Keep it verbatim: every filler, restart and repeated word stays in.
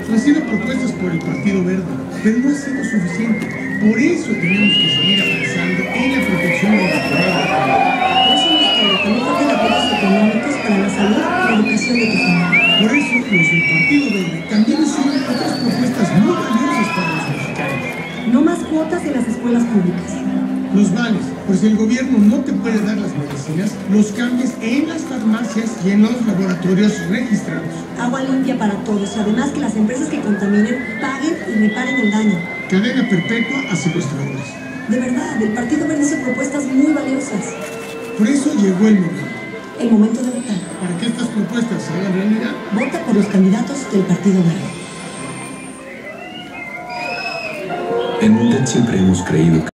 han sido propuestas por el Partido Verde, pero no ha sido suficiente. Por eso tenemos que seguir avanzando en la protección de la comunidad. Por eso nos toca que no falten apoyos económicos para la salud y la educación de tu familia. Por eso los del Partido Verde también hicieron otras propuestas muy valiosas para los mexicanos. No más cuotas en las escuelas públicas. Los vales, pues el gobierno no te puede dar las medicinas, los cambies en las farmacias y en los laboratorios registrados. Agua limpia para todos, además que las empresas que contaminen paguen y reparen el daño. Cadena perpetua a secuestradores. De verdad, el Partido Verde hizo propuestas muy valiosas. Por eso llegó el momento. El momento de votar. Para que estas propuestas se hagan realidad, vota por los candidatos del Partido Verde. En Molded siempre hemos creído que